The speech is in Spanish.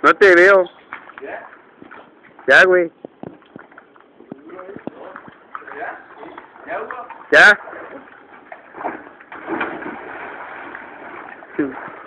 No te veo. ¿Ya? Ya, güey. ¿Ya? ¿Ya, Hugo? Ya.